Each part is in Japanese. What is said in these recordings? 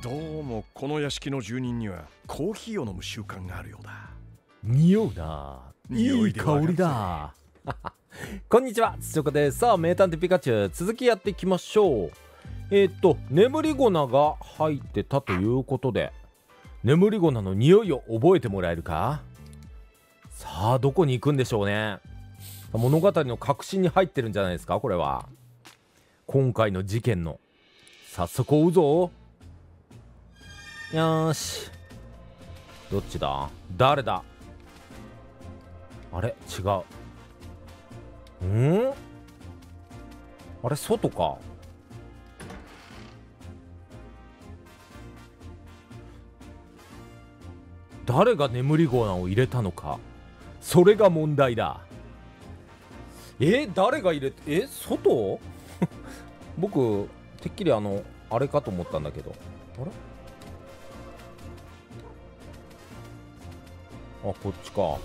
どうもこの屋敷の住人にはコーヒーを飲む習慣があるようだ。 匂うな。いい香りだ。こんにちは、つちょこです。さあ、名探偵ピカチュウ、続きやっていきましょう。眠り粉が入ってたということで、眠り粉の匂いを覚えてもらえるか。さあ、どこに行くんでしょうね。物語の核心に入ってるんじゃないですか、これは。今回の事件の。早速追うぞ。よーし。どっちだ？誰だ？あれ？違う。あれ、外か。誰が眠り粉を入れたのか、それが問題だ。誰が入れて、外僕てっきりあれかと思ったんだけど。あれ、こっちか。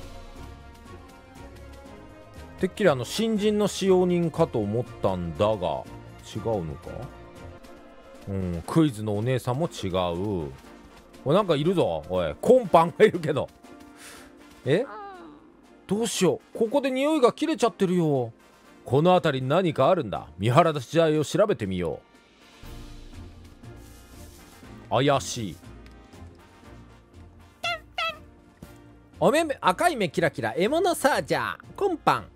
てっきり新人の使用人かと思ったんだが、違うのか。クイズのお姉さんも違う。おい、なんかいるぞ。おい、コンパンがいるけど。どうしよう、ここで匂いが切れちゃってるよ。この辺りに何かあるんだ。見晴らし台を調べてみよう。怪しい。おめめ赤い目キラキラ獲物サージャーコンパン。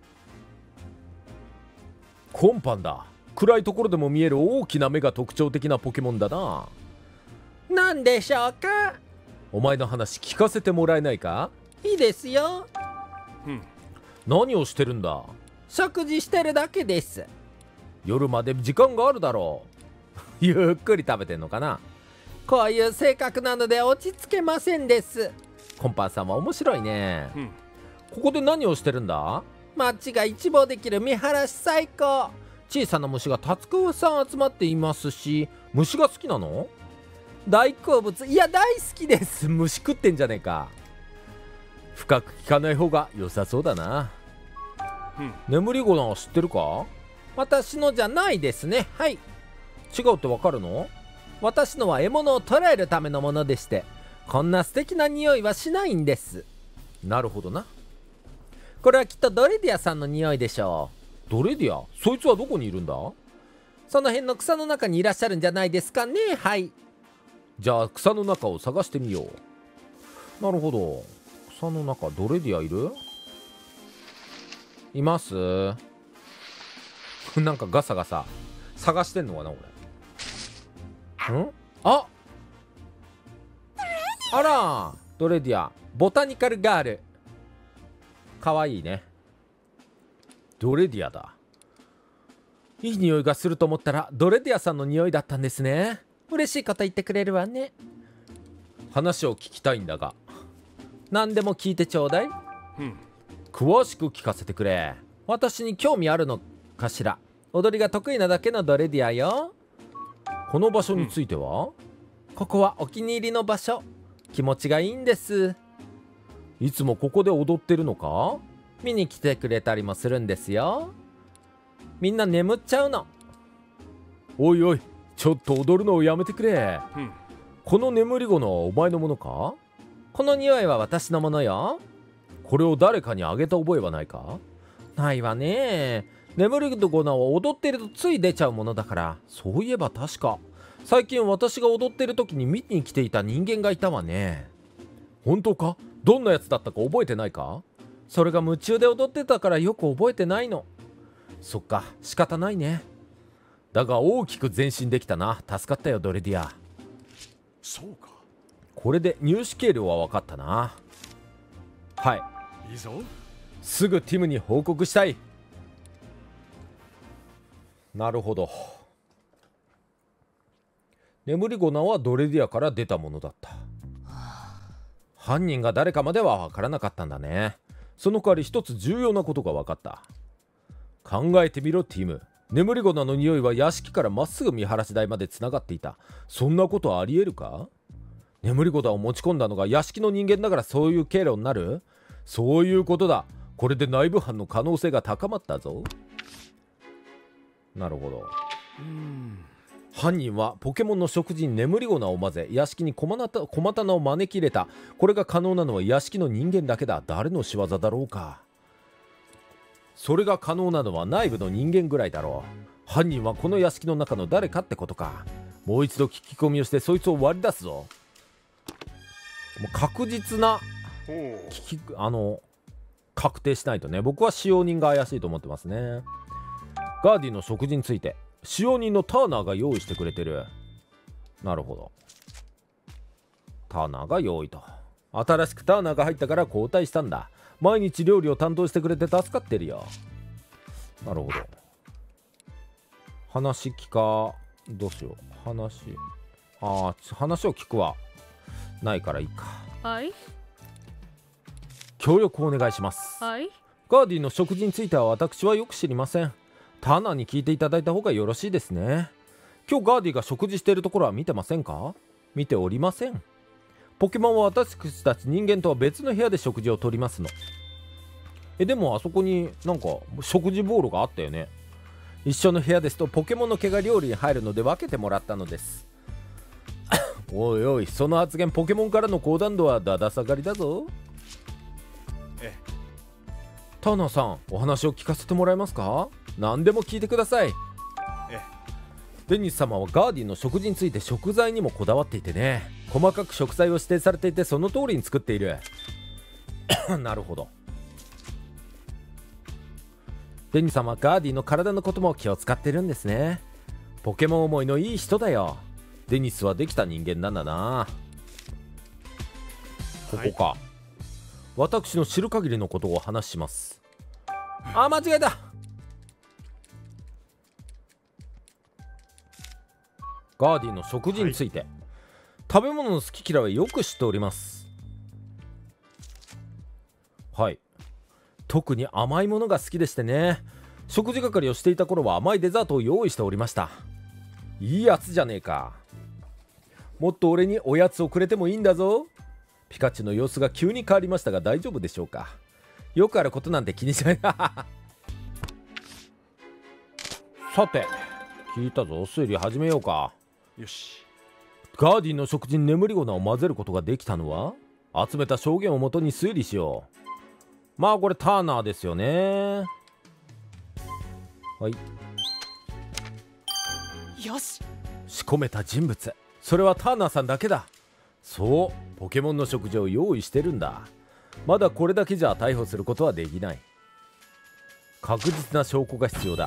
コンパンだ。暗いところでも見える大きな目が特徴的なポケモンだな。なんでしょうか。お前の話聞かせてもらえないか。いいですよ。何をしてるんだ。食事してるだけです。夜まで時間があるだろう。ゆっくり食べてんのかな。こういう性格なので落ち着けませんです。コンパンさんは面白いね。ここで何をしてるんだ。街が一望できる見晴らし最高。小さな虫がたくさん集まっていますし、虫が好きなの。大好物。いや、大好きです。虫食ってんじゃねえか。深く聞かない方が良さそうだな。眠り粉は知ってるか。私のじゃないですね。はい。違うってわかるの。私のは獲物を捕らえるためのものでして、こんな素敵な匂いはしないんです。なるほどな。これはきっとドレディアさんの匂いでしょう。ドレディア？そいつはどこにいるんだ。その辺の草の中にいらっしゃるんじゃないですかね。はい。じゃあ草の中を探してみよう。なるほど。草の中、ドレディアいる？います？なんかガサガサ探してんのかな、俺。あら、ドレディア、ボタニカルガール。かわいいね。ドレディアだ。いい匂いがすると思ったらドレディアさんの匂いだったんですね。嬉しいこと言ってくれるわね。話を聞きたいんだが、何でも聞いてちょうだい。詳しく聞かせてくれ。私に興味あるのかしら。踊りが得意なだけのドレディアよ。この場所については、ここはお気に入りの場所。気持ちがいいんです。いつもここで踊ってるのか。見に来てくれたりもするんですよ。みんな眠っちゃうの。おいおい、ちょっと踊るのをやめてくれ。この眠り粉はお前のものか。この匂いは私のものよ。これを誰かにあげた覚えはないか。ないわね。眠り粉は踊ってるとつい出ちゃうものだから。そういえば確か最近私が踊ってる時に見に来ていた人間がいたわね。本当か。どんなやつだったか覚えてないか。それが夢中で踊ってたからよく覚えてないの。そっか、仕方ないね。だが大きく前進できたな。助かったよ、ドレディア。 そうか。 これで入手経路は分かったな。はい、 いいぞ。 すぐティムに報告したい。なるほど。眠り粉はドレディアから出たものだった。犯人が誰かまでは分からなかったんだね。その代わり一つ重要なことが分かった。考えてみろティム。眠り粉の匂いは屋敷からまっすぐ見晴らし台までつながっていた。そんなことありえるか。眠り粉を持ち込んだのが屋敷の人間だからそういう経路になる。そういうことだ。これで内部犯の可能性が高まったぞ。なるほど。 犯人はポケモンの食事に眠り粉を混ぜ屋敷に小刀を招き入れた。これが可能なのは屋敷の人間だけだ。誰の仕業だろうか。それが可能なのは内部の人間ぐらいだろう。犯人はこの屋敷の中の誰かってことか。もう一度聞き込みをしてそいつを割り出すぞ。もう確実な確定しないとね。僕は使用人が怪しいと思ってますね。ガーディの食事について使用人のターナーが用意してくれてる。なるほど。ターナーが用意と。新しくターナーが入ったから交代したんだ。毎日料理を担当してくれて助かってるよ。なるほど。話聞かどうしよう。話を聞くはないからいいか。 はい。 協力をお願いします。 はい。 ガーディの食事については私はよく知りません。ターナーに聞いていただいた方がよろしいですね。今日ガーディが食事しているところは見てませんか？見ておりません。ポケモンは私たち人間とは別の部屋で食事をとりますの。でもあそこになんか食事ボールがあったよね。一緒の部屋ですとポケモンの毛が料理に入るので分けてもらったのです。おいおい、その発言ポケモンからの高弾度はだだ下がりだぞ。ターナーさん、お話を聞かせてもらえますか？何でも聞いてください。デニス様はガーディの食事について食材にもこだわっていてね、細かく食材を指定されていてその通りに作っている。なるほど。デニス様はガーディの体のことも気を使ってるんですね。ポケモン思いのいい人だよ。デニスはできた人間なんだな。ここか。私の知る限りのことを話します。あ、間違えた。ガーディの食事について、食べ物の好き嫌いはよく知っております。はい。特に甘いものが好きでしてね。食事係をしていた頃は甘いデザートを用意しておりました。いいやつじゃねえか。もっと俺におやつをくれてもいいんだぞ。ピカチュウの様子が急に変わりましたが大丈夫でしょうか。よくあることなんて気にしない。さて、聞いたぞ。推理始めようか。 よし。 ガーディの食事に眠り粉を混ぜることができたのは、集めた証言をもとに推理しよう。まあこれターナーですよね。はい。 よし。 仕込めた人物、それはターナーさんだけだ。そう、ポケモンの食事を用意してるんだ。まだこれだけじゃ逮捕することはできない。確実な証拠が必要だ。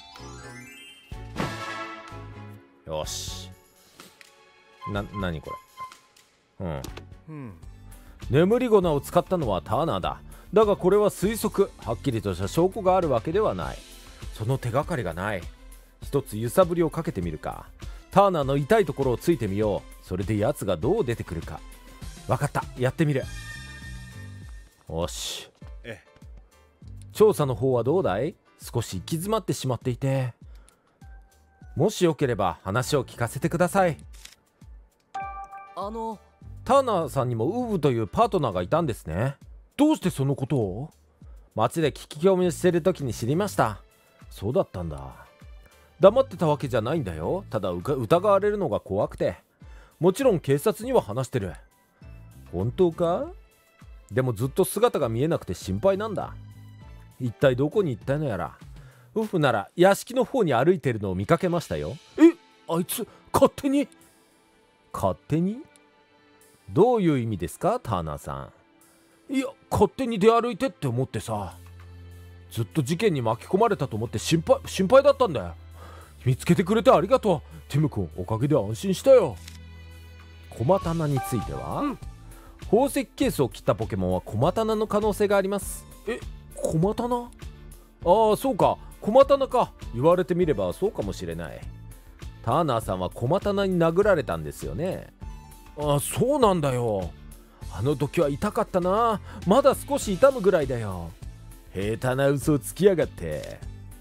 よし。何これ。眠り粉を使ったのはターナーだ。だがこれは推測。はっきりとした証拠があるわけではない。その手がかりがない。一つ揺さぶりをかけてみるか。ターナーの痛いところをついてみよう。それで奴がどう出てくるか。分かった、やってみる。よし。調査の方はどうだい？少し行き詰まってしまっていて。もしよければ話を聞かせてください。ターナーさんにもウーブというパートナーがいたんですね。どうしてそのことを？街で聞き込みをしている時に知りました。そうだったんだ。黙ってたわけじゃないんだよ。ただ疑われるのが怖くて。もちろん警察には話してる。本当か？でもずっと姿が見えなくて心配なんだ。一体どこに行ったのやら。ウフなら屋敷の方に歩いてるのを見かけましたよ。あいつ勝手に？勝手に？どういう意味ですか、ターナーさん。いや、勝手に出歩いてって思ってさ。ずっと事件に巻き込まれたと思って心配だったんだよ。見つけてくれてありがとう。ティム君、おかげで安心したよ。小刀については、宝石ケースを切ったポケモンは小刀の可能性があります。小刀？ああ、そうか、小刀か。言われてみればそうかもしれない。ターナーさんは小刀に殴られたんですよね。ああ、そうなんだよ。あの時は痛かったな。まだ少し痛むぐらいだよ。下手な嘘をつきやがって。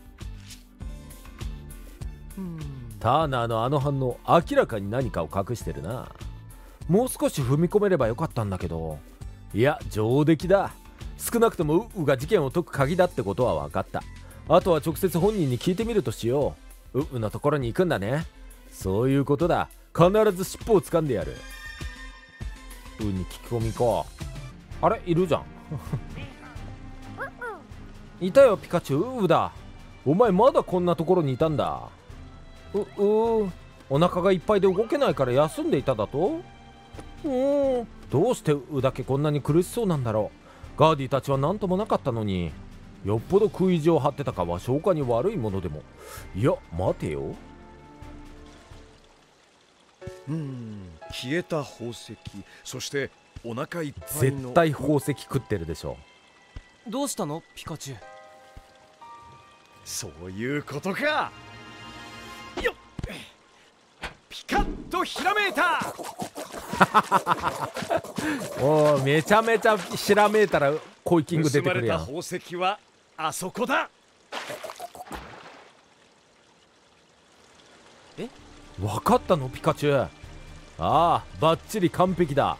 ターナーのあの反応、明らかに何かを隠してるな。もう少し踏み込めればよかったんだけど。いや、上出来だ。少なくともウッウが事件を解く鍵だってことは分かった。あとは直接本人に聞いてみるとしよう。ウッウのところに行くんだね。 そういうことだ。必ず尻尾を掴んでやる。に聞き込みか。あれいるじゃんいたよピカチュウ。だ、お前まだこんなところにいたんだ。お腹がいっぱいで動けないから休んでいただと。どうしてだけこんなに苦しそうなんだろう。ガーディたちは何ともなかったのに。よっぽど食い意地を張ってたかは消化に悪いものでも。いや待てよ。 消えた宝石、そしてお腹いっぱいの。 絶対宝石食ってるでしょ。 どうしたのピカチュウ。 そういうことか。よっ、ピカッとひらめいたおー、めちゃめちゃひらめいたらコイキング出てくるやん。 盗まれた宝石はあそこだ。 分かったのピカチュウ。ああ、バッチリ完璧だ。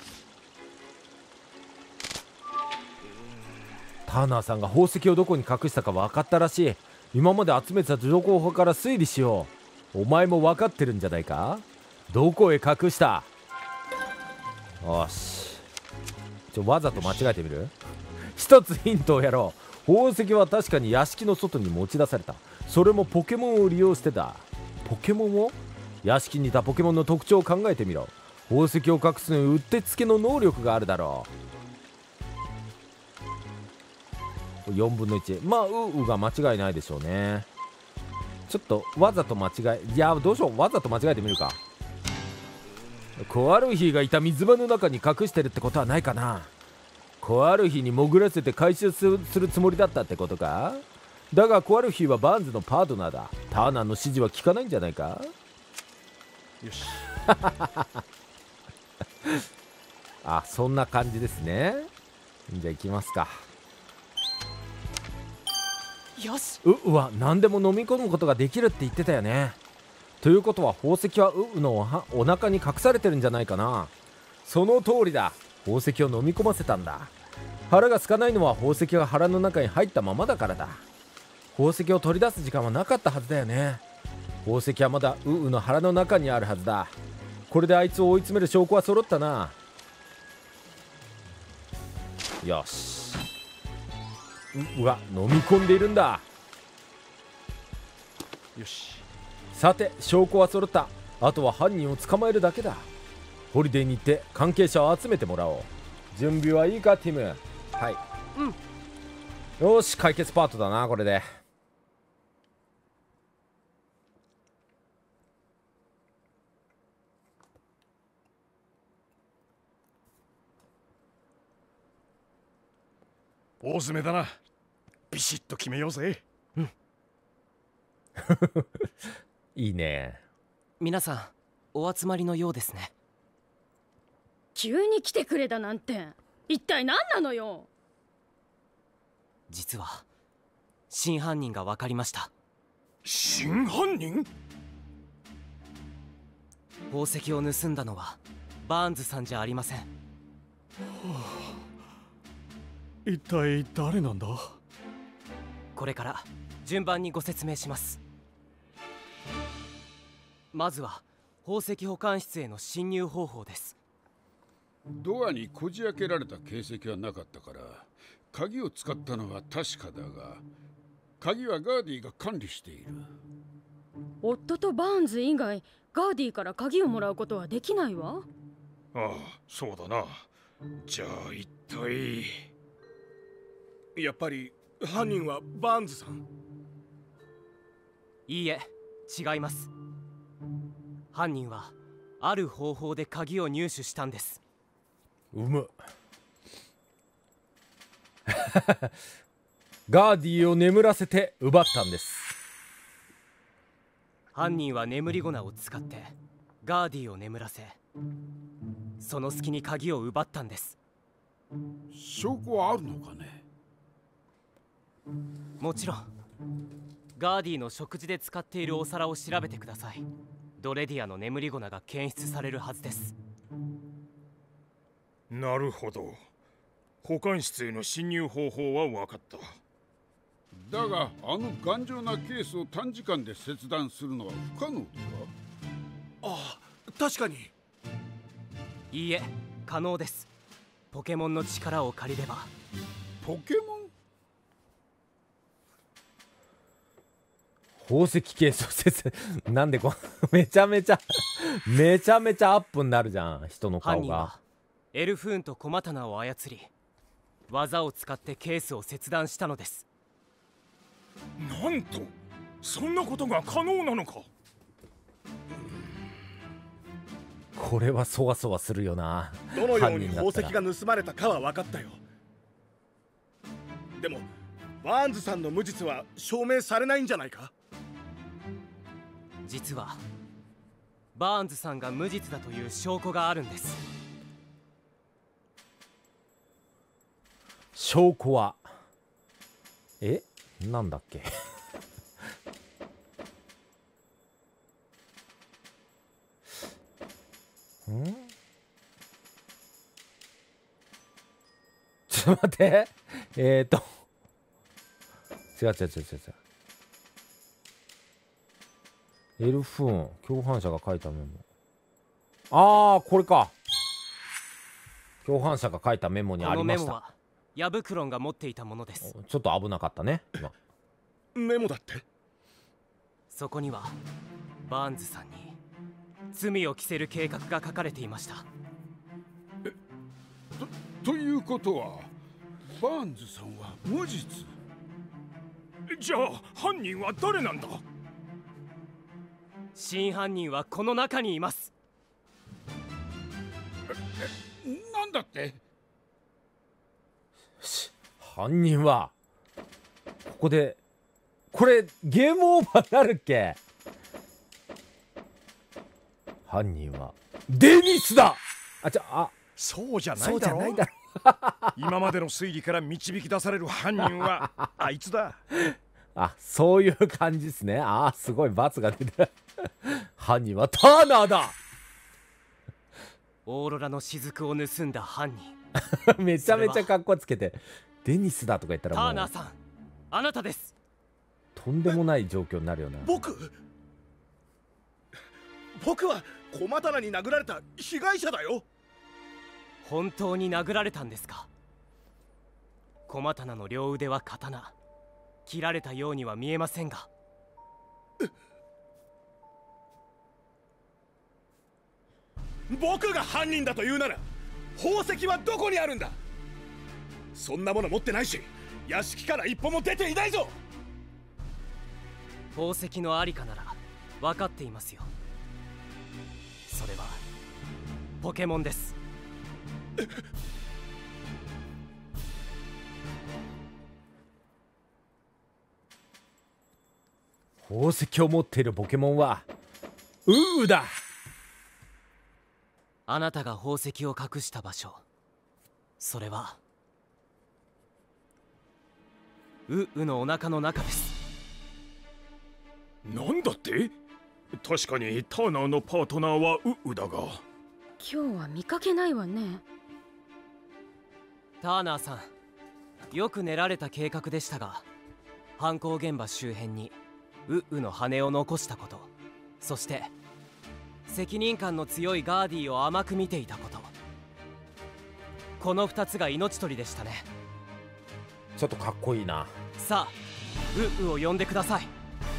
ターナーさんが宝石をどこに隠したか分かったらしい。今まで集めてた情報から推理しよう。お前も分かってるんじゃないか。どこへ隠した。よし、わざと間違えてみる。一つヒントをやろう。宝石は確かに屋敷の外に持ち出された。それもポケモンを利用してた。ポケモンを、屋敷にいたポケモンの特徴を考えてみろ。宝石を隠すのにうってつけの能力があるだろう。4分の1。まあが間違いないでしょうね。ちょっとわざと間違え、いやどうしよう、わざと間違えてみるか。コアルヒーがいた水場の中に隠してるってことはないかな。コアルヒーに潜らせて回収するつもりだったってことか。だがコアルヒーはバーンズのパートナーだ。ターナーの指示は聞かないんじゃないか。 よしあ、そんな感じですね。じゃあ行きますか。 よし。 うわ、何でも飲み込むことができるって言ってたよね。ということは宝石はのお腹に隠されてるんじゃないかな。その通りだ。宝石を飲み込ませたんだ。腹が空かないのは宝石が腹の中に入ったままだからだ。宝石を取り出す時間はなかったはずだよね。宝石はまだの腹の中にあるはずだ。これであいつを追い詰める証拠は揃ったな。よし。うわ、飲み込んでいるんだ。 よし。 さて証拠は揃った。あとは犯人を捕まえるだけだ。ホリデーに行って関係者を集めてもらおう。準備はいいかティム。はい、よし、解決パートだなこれで。 大詰めだな。ビシッと決めようぜ。 いいね。 皆さんお集まりのようですね。 急に来てくれだなんて一体何なのよ。 実は真犯人が分かりました。 真犯人？ 宝石を盗んだのはバーンズさんじゃありません。 一体誰なんだ？ これから順番にご説明します。まずは宝石保管室への侵入方法です。 ドアにこじ開けられた形跡はなかったから鍵を使ったのは確かだが、鍵はガーディが管理している。 夫とバーンズ以外ガーディから鍵をもらうことはできないわ。 ああ、そうだな。じゃあ一体。やっぱり犯人はバーンズさん？ いいえ、違います。犯人はある方法で鍵を入手したんです。 ガーディを眠らせて奪ったんです。 犯人は眠り粉を使ってガーディを眠らせ、その隙に鍵を奪ったんです。 証拠はあるのかね？ もちろん。ガーディの食事で使っているお皿を調べてください。ドレディアの眠り粉が検出されるはずです。 なるほど。保管室への侵入方法は分かった。 だがあの頑丈なケースを短時間で切断するのは不可能だ。 確かに。 いいえ、可能です。ポケモンの力を借りれば。 ポケモン？ 宝石ケースを説なんでめちゃめちゃアップになるじゃん、人の顔が。 犯人はエルフーンとコマタナを操り、技を使ってケースを切断したのです。 なんと、そんなことが可能なのか。 これはそわそわするよな。 どのように宝石が盗まれたかは分かったよ。でもバーンズさんの無実は証明されないんじゃないか。 実はバーンズさんが無実だという証拠があるんです。 証拠はなんだっけちょっと待って。違う。エルフーン、共犯者が書いたメモ。ああ、これか。共犯者が書いたメモにありました。このメモはヤブクロンが持っていたものです。 ちょっと危なかったね、今。 メモだって。 そこにはバーンズさんに罪を着せる計画が書かれていました。 ということはバーンズさんは無実？ じゃあ犯人は誰なんだ？ 真犯人はこの中にいます。 なんだって？ 犯人はこれゲームオーバーになるっけ？犯人はデニスだ。 そうじゃないだろ。今までの推理から導き出される犯人はあいつだ。 そういう感じですね。すごい罰が出た。犯人はターナーだ。 オーロラの雫を盗んだ犯人。めちゃめちゃかっこつけてデニスだとか言ったらもう、 ターナーさん、あなたです。 とんでもない状況になるよな。 僕はコマタナに殴られた被害者だよ。 本当に殴られたんですか？コマタナの両腕は刀、切られたようには見えませんが。 僕が犯人だと言うなら宝石はどこにあるんだ？そんなもの持ってないし、屋敷から一歩も出ていないぞ。 宝石のありかなら分かっていますよ。それはポケモンです。 宝石を持っているポケモンはウーだ。 あなたが宝石を隠した場所、それはウーのお腹の中です。 なんだって？確かにターナーのパートナーはウだが、 今日は見かけないわね。 ターナーさん、よく練られた計画でしたが、犯行現場周辺にウの羽を残したこと、そして責任感の強いガーディを甘く見ていたこと、この2つが命取りでしたね。 ちょっとかっこいいな。 さあ、ウを呼んでください。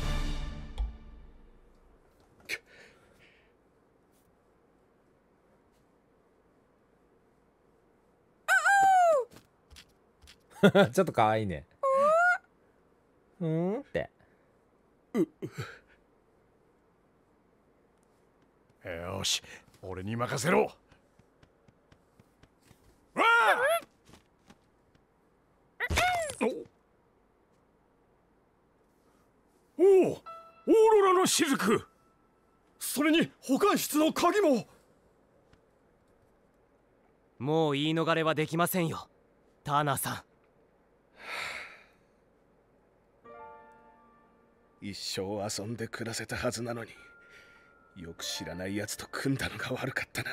ちょっとかわいいね。って。 よし、俺に任せろ。わおお、オーロラの雫。それに保管室の鍵も。 もう言い逃れはできませんよ、ターナーさん。 一生遊んで暮らせたはずなのに、よく知らないやつと組んだのが悪かった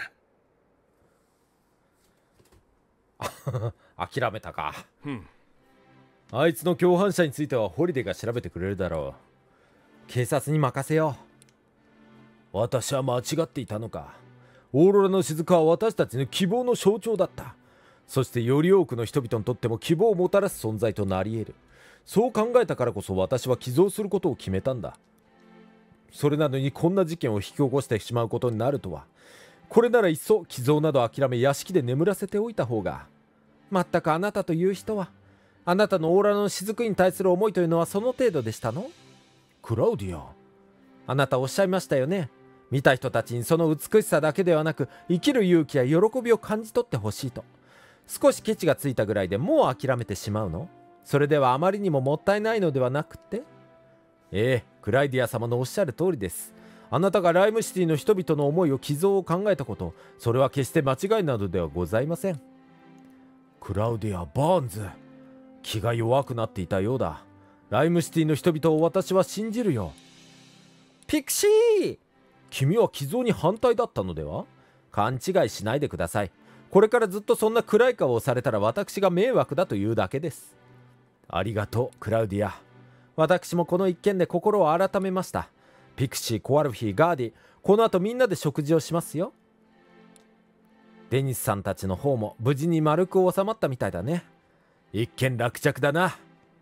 な。諦めたか。あいつの共犯者についてはホリデーが調べてくれるだろう。警察に任せよう。私は間違っていたのか。 オーロラの雫は私たちの希望の象徴だった。そしてより多くの人々にとっても希望をもたらす存在となり得る。そう考えたからこそ私は寄贈することを決めたんだ。それなのにこんな事件を引き起こしてしまうことになるとは。これならいっそ寄贈など諦め屋敷で眠らせておいた方が。まったくあなたという人は、あなたのオーロラの雫に対する思いというのはその程度でしたの？クラウディア、あなたおっしゃいましたよね。見た人たちにその美しさだけではなく生きる勇気や喜びを感じ取ってほしいと。少しケチがついたぐらいでもう諦めてしまうの？それではあまりにももったいないのではなくて。クライディア様のおっしゃる通りです。あなたがライムシティの人々の思いを寄贈を考えたこと、それは決して間違いなどではございません。クラウディア・バーンズ、気が弱くなっていたようだ。ライムシティの人々を私は信じるよ。ピクシー、君は寄贈に反対だったのでは？勘違いしないでください。これからずっとそんな暗い顔をされたら私が迷惑だというだけです。ありがとうクラウディア。私もこの一件で心を改めました。ピクシー、コアルフィー、ガーディ、この後みんなで食事をしますよ。デニスさんたちの方も無事に丸く収まったみたいだね。一件落着だな。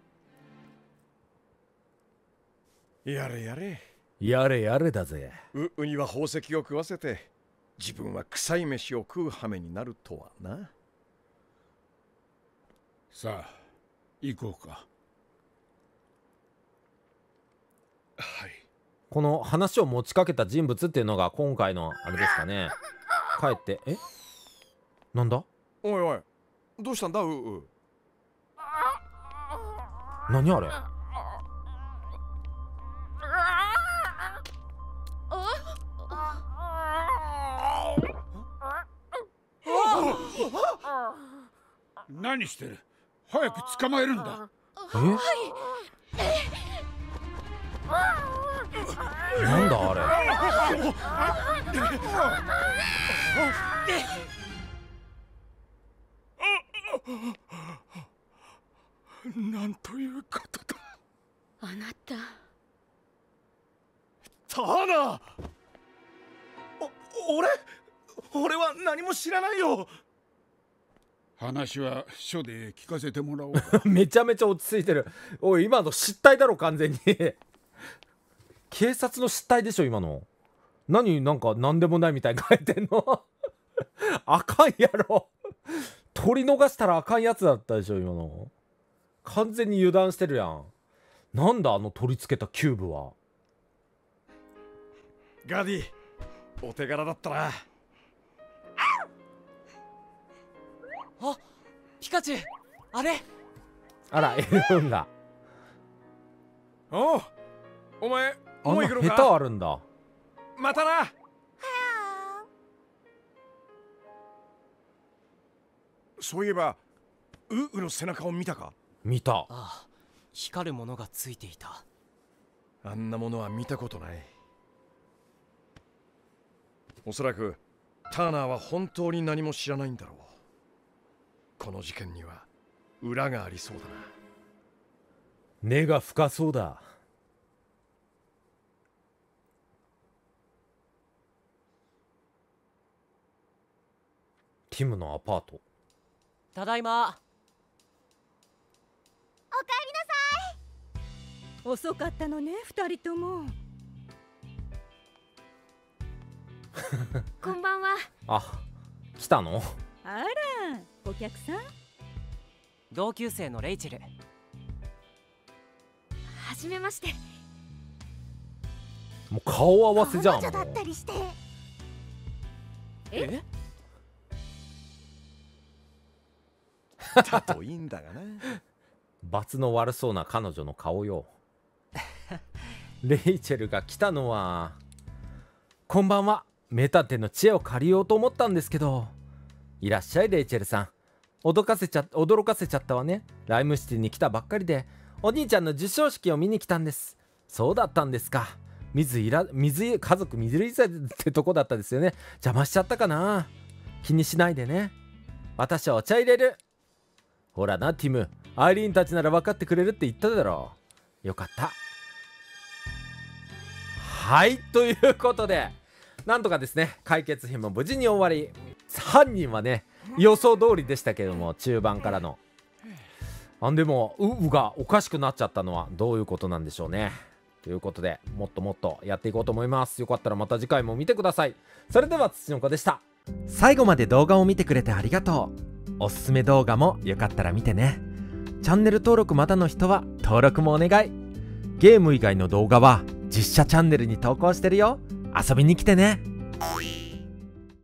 やれやれ。 やれやれだぜ。 ウには宝石を食わせて自分は臭い飯を食う羽目になるとはな。 さあ行こうか。 はい。 この話を持ちかけた人物っていうのが今回のあれですかね。帰ってなんだ？ おいおい、どうしたんだ何あれ？ 何してる？早く捕まえるんだ。 なんだあれ？ なんということだ。 あなた。 ターナー。俺は何も知らないよ。 話は署で聞かせてもらおう。 めちゃめちゃ落ち着いてる。おい、今の失態だろ完全に。警察の失態でしょ今の。なんか何でもないみたいに書いてんの。あかんやろ。取り逃したらあかんやつだったでしょ今の。完全に油断してるやん。なんだあの取り付けたキューブは。 ガディ、お手柄だったな。 あ、ピカチュウ、あれ。 あら、エルフンが。 お前あんなもう行くのか？ 下手あるんだ。 またな。そういえばウの背中を見たか？ 見た。 ああ、光るものがついていた。 あんなものは見たことない。おそらくターナーは本当に何も知らないんだろう。この事件には裏がありそうだな。 根が深そうだ。ティムのアパート。 ただいま。 おかえりなさい。遅かったのね、二人とも。 こんばんは。 あ、来たの？ あら、お客さん？ 同級生のレイチェル。 はじめまして。 もう顔合わせじゃん。 彼女だったりして。 え？ だといいんだがな。 罰の悪そうな彼女の顔よ。レイチェルが来たのは、こんばんは。名探偵の知恵を借りようと思ったんですけど。いらっしゃいレイチェルさん。驚かせちゃったわね。ライムシティに来たばっかりでお兄ちゃんの授賞式を見に来たんです。そうだったんですか。家族水入りってとこだったですよね。邪魔しちゃったかな。気にしないでね。私はお茶入れる。ほらなティム、アイリーンたちなら分かってくれるって言っただろう。よかった。はい、ということでなんとかですね解決編も無事に終わり、犯人はね予想通りでしたけども、中盤からのでもウがおかしくなっちゃったのはどういうことなんでしょうね。ということでもっともっとやっていこうと思います。よかったらまた次回も見てください。それでは土の子でした。最後まで動画を見てくれてありがとう。おすすめ動画もよかったら見てね。チャンネル登録まだの人は登録もお願い。ゲーム以外の動画は実写チャンネルに投稿してるよ。遊びに来てね。